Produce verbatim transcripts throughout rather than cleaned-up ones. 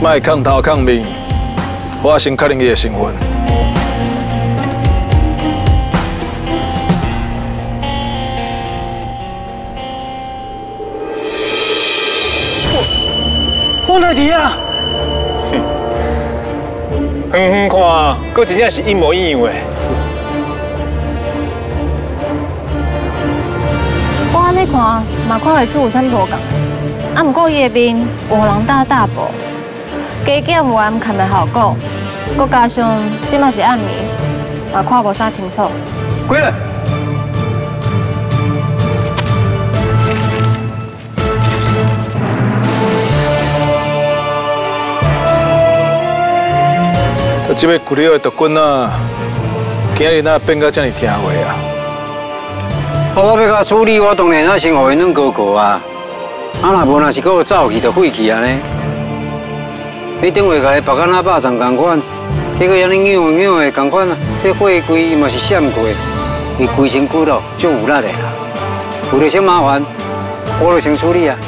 卖抗头抗面，我先确认伊的身份。 我我哪伫啊？哼，远远看，佫真正是一模一样的。 我安尼看，嘛看袂出有啥无共。啊，不过伊的面有互人打大补，加减完看袂效果，佮加上即嘛是暗暝，嘛看无啥清楚。 过来。 就即个骨溜的毒棍啊，今日哪变到这么听话啊？ 我要甲处理，我当然啊先互因软高高啊。啊，若无若是搁走去，就废去安尼。你顶回甲伊别甲那肉粽同款，结果安尼扭扭的同款啊，这火龟伊嘛是闪过，伊规身骨头足有力的啦。有着啥麻烦，我就先处理啊。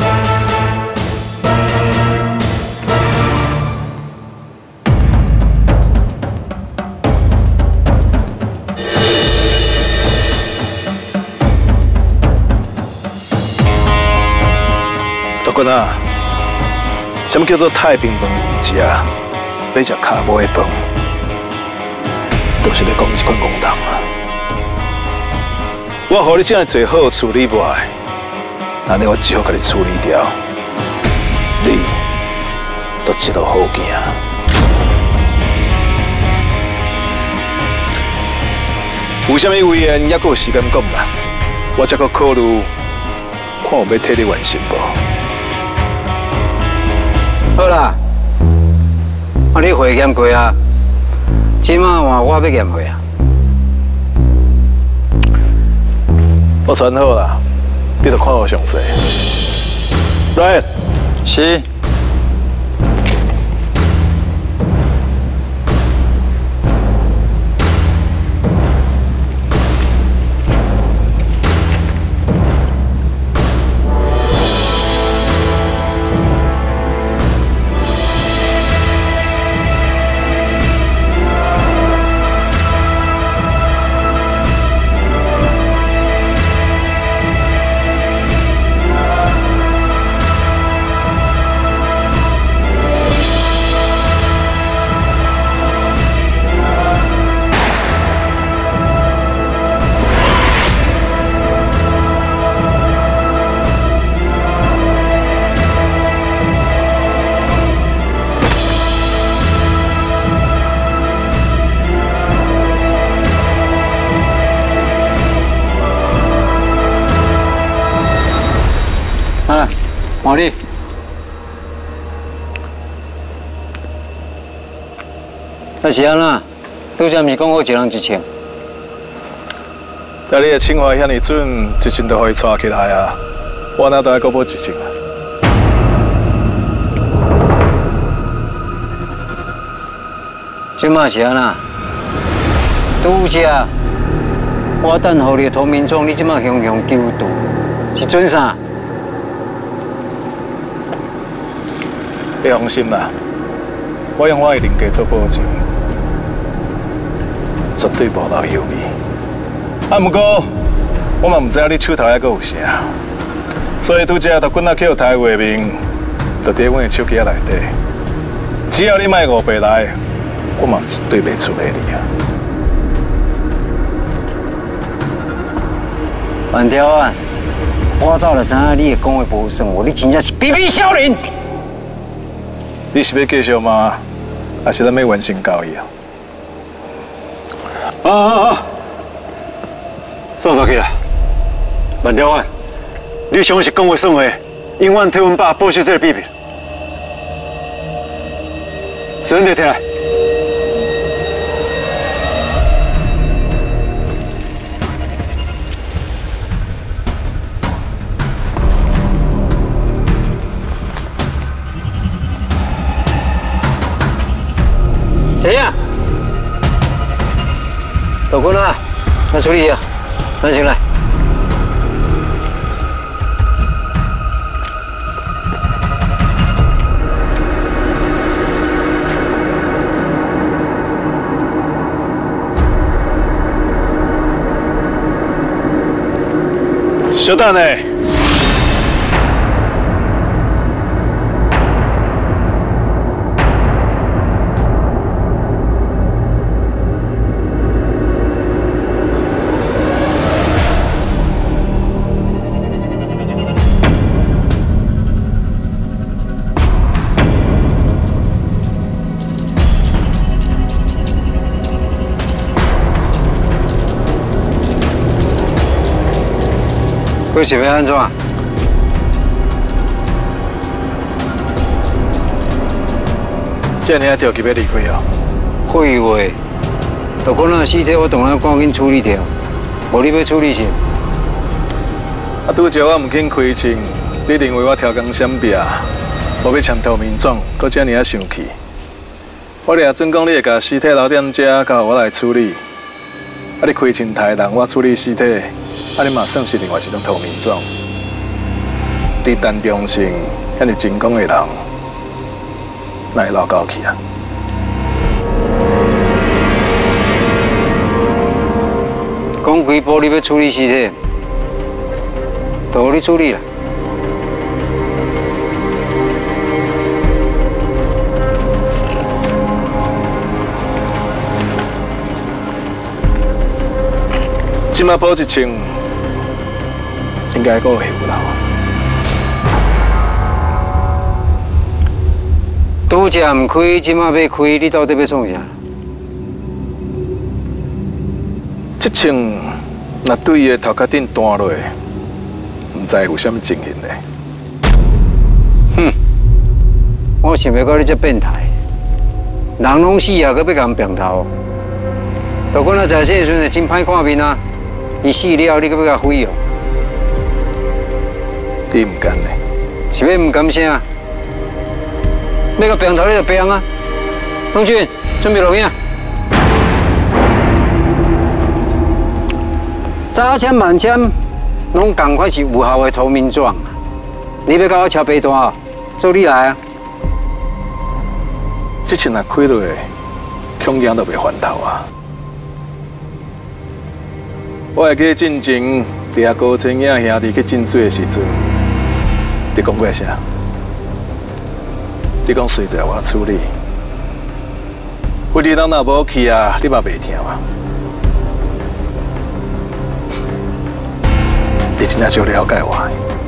君啊，什么叫做太平饭唔食，要食卡无的饭，都是咧讲一款戆当啊！我互你这样最好处理不来，那你我只好甲你处理掉，你都一路好行。有啥物遗言，还阁有时间讲啦？我才阁考虑，看有要替你完成无。 好啦，啊你会验过啊？即马换我要验会啊。 我传好啦，你著看好详细。来， 是。 啊，毛利，那是安那？拄则毋是讲好一人一千？ 但你的青花遐尼准，一千就可以带起来啊！我哪都爱搁补一千啊！ 即马是安那？拄则我等互你投名状，你即马雄雄救度，是准啥？ 你放心啦，我用我的人格做保证，绝对无留犹豫。啊，不过我嘛唔知影你手头还阁有啥，所以拄则就滚到去有台话面，就伫阮的手机仔内底。只要你卖五百来，我嘛绝对袂出卖你啊！ 万条啊，我早就知影你会讲的无算话，你真正是卑鄙小人！ 你是要继续吗？还是咱要完成交易啊？ 啊啊啊！坐坐起来，万条安，你想是讲话算话，永远替阮爸保守这个秘密。身体起来。 谁呀？老公啊，来处理啊，慢进来。 小等呢。 你是要安怎？ 这尔着急要离开哦。 废话，就讲那尸体我当然赶紧处理掉，无你要处理啥？ 啊，拄则我唔肯开枪，你认为我挑工闪避，无要抢透明状，搁这尔啊生气。我俩准讲你会甲尸体留踮遮，交我来处理。啊，你开枪杀人，我处理尸体。啊！你嘛算是另外一种透明状。你陈忠生遐尼精工的人，哪会老高去啊？ 讲几步你要处理尸体，就由你处理啦。 即马补一枪。应该够会有啦。 拄则唔开，即马要开，你到底要创啥？ 这枪若对伊的头壳顶弹落，唔知有啥物情形呢？ 哼！我想要到你这变态，人拢死啊，搁要甲人变头。就讲那在世时阵真歹看面啊，伊死了，你搁要甲毁哦。 你唔甘呢？ 是要唔甘啥？要甲病头你就病啊！龙俊，准备录影。早签晚签，拢同款是有效的投名状。你要甲我敲白单哦，做你来啊！ 这枪若开落，恐惊都袂翻头啊！我会记进前，伫遐高青影兄弟去浸水的时阵。你讲过啥？你讲随在我处理。有啲人若无去啊，你嘛袂听啊。你真正少了解我。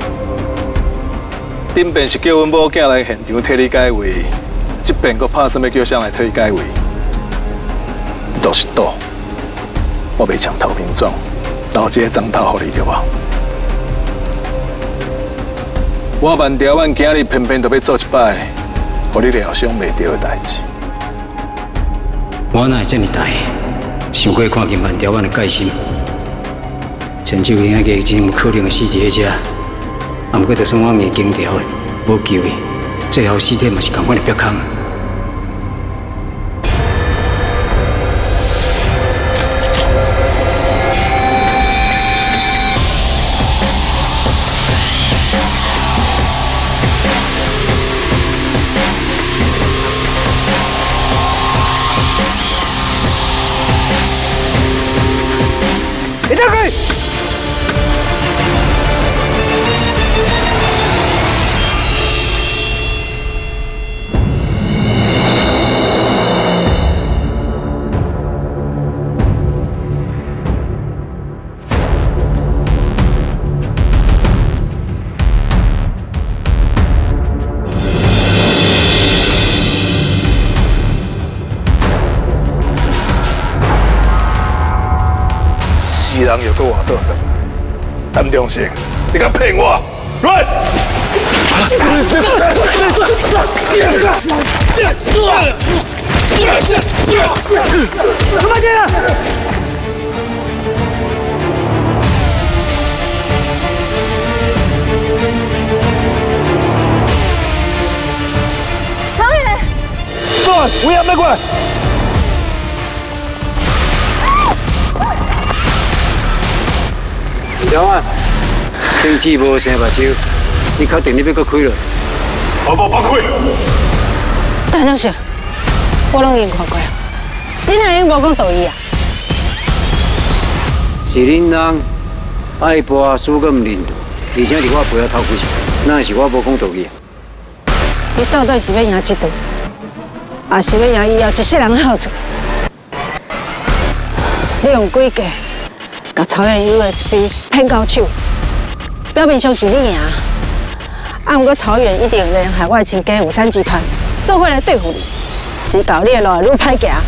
顶边是叫阮某囝来现场替你解围，这边阁拍算要叫谁来替你解围？都是赌。我袂抢透明状，留一个脏头互你对无？我万条万今日偏偏就要做一摆，互你料想袂到的代志。 我哪会这么大？想过看见万条万的戒心，亲手兄个真可能死伫迄遮，啊，不过就算我硬经条的，无救的，最后尸体嘛是同款的逼空。 你打开！ 死人又搁换倒转，陈忠生，你敢骗我？乱！ 他妈的！ 唐远， 算，乌鸦别过来。 条啊，天气无生目睭，你确定你要搁开了？ 我无包开。 陈忠生，我拢已经看过啊，你哪会无讲道理啊？ 是恁人， 爱博输个唔认得，而且伫我背后偷几钱，那是我无讲道理。 你到底是要赢几场，还是要赢以后一世人的好处？你用诡计，把曹远 U S B 骗到手，表面上是你赢，啊，不过曹远一定联海外亲家五三集团，做伙来对付你，死搞你的路会愈歹行。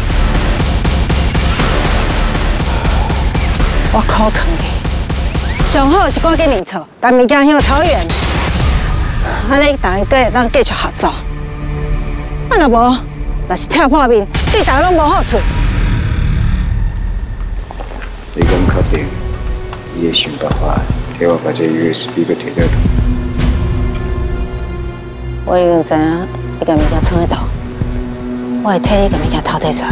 我考劝你，上好是赶紧认错，把物件向曹远，安尼大家才会当继续合作。啊，若无，若是跳破面，对大家拢无好处。 你敢确定？伊会想办法替我把这 U S B 给摕倒？ 我已经知影你甲物件藏喺倒，我会替你甲物件偷摕出来。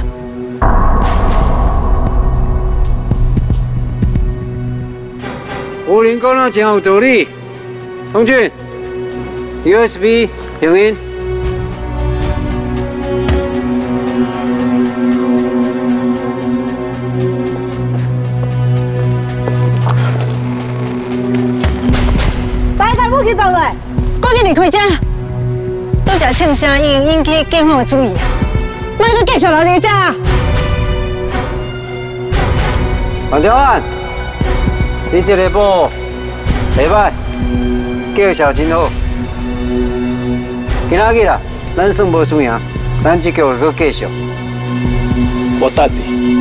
有人讲那真有道理。童俊 ，U S B 录音。 大家不去放落，赶紧离开这。拄只唱声已经引起警方的注意啊！莫阁继续留在这。 万条安，你这个宝袂歹，叫小真好。今仔日啊，咱算无输赢，咱这局会阁继续。 我等你。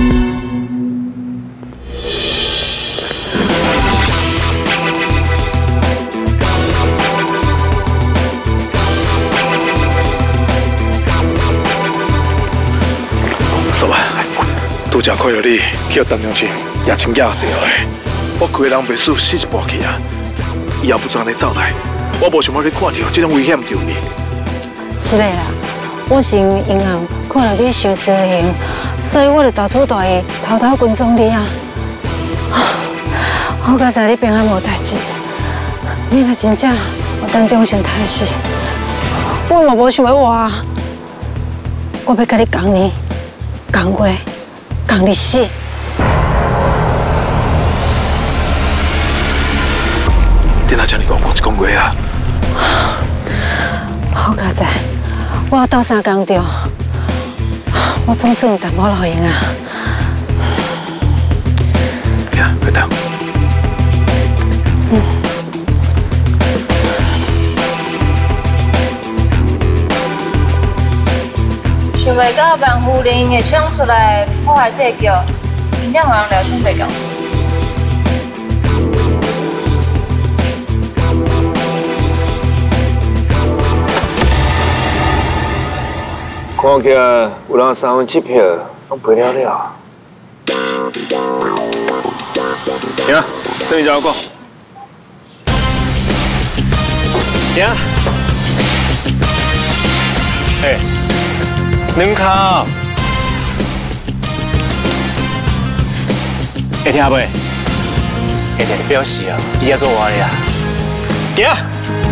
说吧，拄则看到你去陈良俊也亲家掉的，我规个人袂输死一半去啊！以后不准安尼走来，我无想要去看到这种危险场面。 是的啦，我是因为银行看到你受死刑，所以我就大粗大意偷偷跟踪你啊！好佳在你平安无代志，你若真正有当中心态死，我嘛无想要活，我要甲你讲呢。讲话，讲你死。 你哪叫你讲讲一讲话啊？ 好佳在，我要斗三工着，我总算有淡薄路用啊。 行，快等。 嗯。 想袂到万夫人会冲出来破坏这个局，真正互人料想袂到。 看起来有人三分七票拢赔了了。 行，等你叫我讲。 行。哎。两卡，会听袂？会听表示啊，你还搁活咧啊？行。